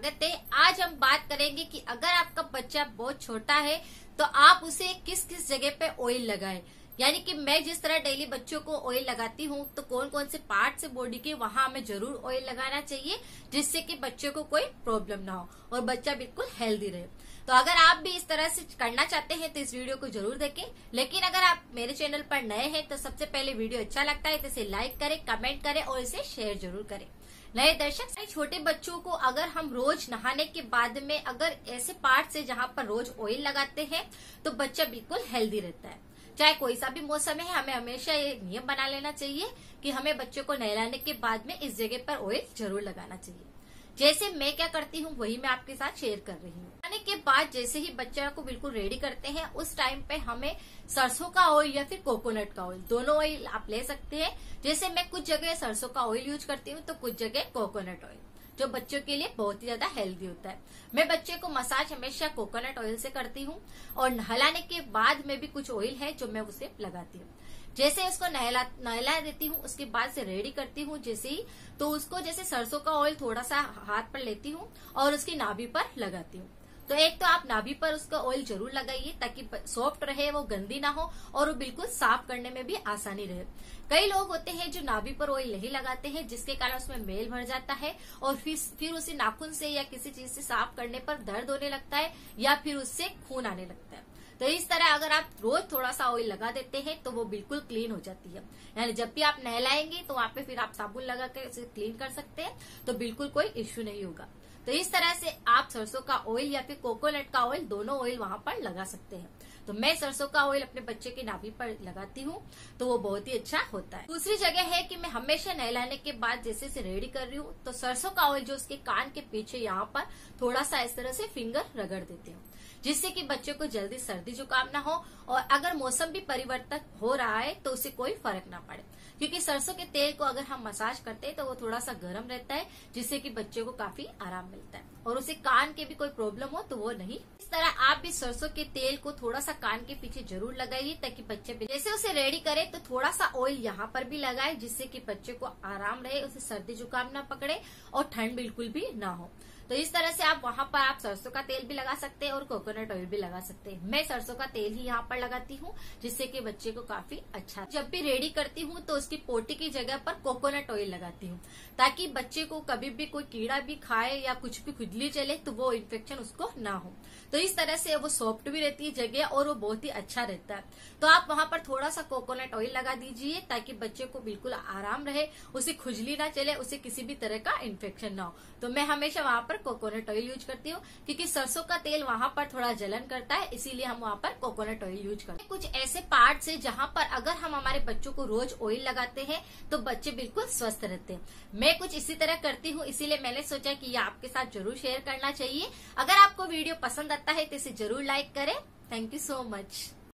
स्वागत है। आज हम बात करेंगे कि अगर आपका बच्चा बहुत छोटा है तो आप उसे किस किस जगह पे ऑयल लगाएं। यानी कि मैं जिस तरह डेली बच्चों को ऑयल लगाती हूँ तो कौन कौन से पार्ट से बॉडी के वहां हमें जरूर ऑयल लगाना चाहिए, जिससे कि बच्चे को कोई प्रॉब्लम ना हो और बच्चा बिल्कुल हेल्दी रहे। तो अगर आप भी इस तरह से करना चाहते हैं तो इस वीडियो को जरूर देखें। लेकिन अगर आप मेरे चैनल पर नए हैं तो सबसे पहले वीडियो अच्छा लगता है तो इसे लाइक करें, कमेंट करें और इसे शेयर जरूर करें। नए दर्शक, छोटे बच्चों को अगर हम रोज नहाने के बाद में अगर ऐसे पार्ट से जहाँ पर रोज ऑयल लगाते हैं तो बच्चा बिल्कुल हेल्दी रहता है। चाहे कोई सा भी मौसम है, हमें हमेशा ये नियम बना लेना चाहिए कि हमें बच्चों को नहलाने के बाद में इस जगह पर ऑयल जरूर लगाना चाहिए। जैसे मैं क्या करती हूँ वही मैं आपके साथ शेयर कर रही हूँ। नहाने के बाद जैसे ही बच्चा को बिल्कुल रेडी करते हैं उस टाइम पे हमें सरसों का ऑयल या फिर कोकोनट का ऑयल, दोनों ऑयल आप ले सकते हैं। जैसे मैं कुछ जगह सरसों का ऑयल यूज करती हूँ तो कुछ जगह कोकोनट ऑयल, जो बच्चों के लिए बहुत ही ज्यादा हेल्दी होता है। मैं बच्चे को मसाज हमेशा कोकोनट ऑयल से करती हूँ और नहलाने के बाद में भी कुछ ऑयल है जो मैं उसे लगाती हूँ। जैसे उसको नहला देती हूँ उसके बाद से रेडी करती हूँ जैसे ही, तो उसको जैसे सरसों का ऑयल थोड़ा सा हाथ पर लेती हूँ और उसकी नाभि पर लगाती हूँ। तो एक तो आप नाभि पर उसका ऑयल जरूर लगाइए ताकि सॉफ्ट रहे, वो गंदी ना हो और वो बिल्कुल साफ करने में भी आसानी रहे। कई लोग होते हैं जो नाभि पर ऑयल नहीं लगाते हैं, जिसके कारण उसमें मेल भर जाता है और फिर उसे नाखून से या किसी चीज से साफ करने पर दर्द होने लगता है या फिर उससे खून आने लगता है। तो इस तरह अगर आप रोज थोड़ा सा ऑयल लगा देते हैं तो वो बिल्कुल क्लीन हो जाती है। यानी जब भी आप नहलाएंगे तो वहां पे फिर आप साबुन लगा के उसे क्लीन कर सकते हैं, तो बिल्कुल कोई इश्यू नहीं होगा। तो इस तरह से आप सरसों का ऑयल या फिर कोकोनट का ऑयल, दोनों ऑयल वहां पर लगा सकते हैं। तो मैं सरसों का ऑयल अपने बच्चे की नाभि पर लगाती हूँ तो वो बहुत ही अच्छा होता है। दूसरी जगह है कि मैं हमेशा नहलाने के बाद जैसे से रेडी कर रही हूँ तो सरसों का ऑयल जो उसके कान के पीछे यहाँ पर थोड़ा सा इस तरह से फिंगर रगड़ देती हूँ, जिससे कि बच्चे को जल्दी सर्दी जुकाम ना हो और अगर मौसम भी परिवर्तन हो रहा है तो उसे कोई फर्क ना पड़े। क्योंकि सरसों के तेल को अगर हम मसाज करते हैं तो वो थोड़ा सा गर्म रहता है, जिससे कि बच्चे को काफी आराम मिलता है और उसे कान के भी कोई प्रॉब्लम हो तो वो नहीं। इस तरह आप भी सरसों के तेल को थोड़ा सा कान के पीछे जरूर लगाइए ताकि बच्चे भी जैसे उसे रेडी करे तो थोड़ा सा ऑयल यहाँ पर भी लगाए, जिससे कि बच्चे को आराम रहे, उसे सर्दी जुकाम ना पकड़े और ठंड बिल्कुल भी ना हो। तो इस तरह से आप वहां पर आप सरसों का तेल भी लगा सकते हैं और कोकोनट ऑयल भी लगा सकते हैं। मैं सरसों का तेल ही यहाँ पर लगाती हूँ, जिससे कि बच्चे को काफी अच्छा। जब भी रेडी करती हूँ तो उसकी पोटी की जगह पर कोकोनट ऑयल लगाती हूँ, ताकि बच्चे को कभी भी कोई कीड़ा भी खाए या कुछ भी खुजली चले तो वो इन्फेक्शन उसको ना हो। तो इस तरह से वो सॉफ्ट भी रहती है जगह और वो बहुत ही अच्छा रहता है। तो आप वहां पर थोड़ा सा कोकोनट ऑयल लगा दीजिए ताकि बच्चे को बिल्कुल आराम रहे, उसे खुजली ना चले, उसे किसी भी तरह का इन्फेक्शन ना हो। तो मैं हमेशा वहां पर कोकोनट ऑयल यूज करती हूँ, क्योंकि सरसों का तेल वहां पर थोड़ा जलन करता है, इसीलिए हम वहां पर कोकोनट ऑयल यूज करते हैं। कुछ ऐसे पार्ट्स है जहाँ पर अगर हम हमारे बच्चों को रोज ऑयल लगाते हैं तो बच्चे बिल्कुल स्वस्थ रहते हैं। मैं कुछ इसी तरह करती हूँ, इसीलिए मैंने सोचा कि ये आपके साथ जरूर शेयर करना चाहिए। अगर आपको वीडियो पसंद आता है तो इसे जरूर लाइक करें। Thank you so much.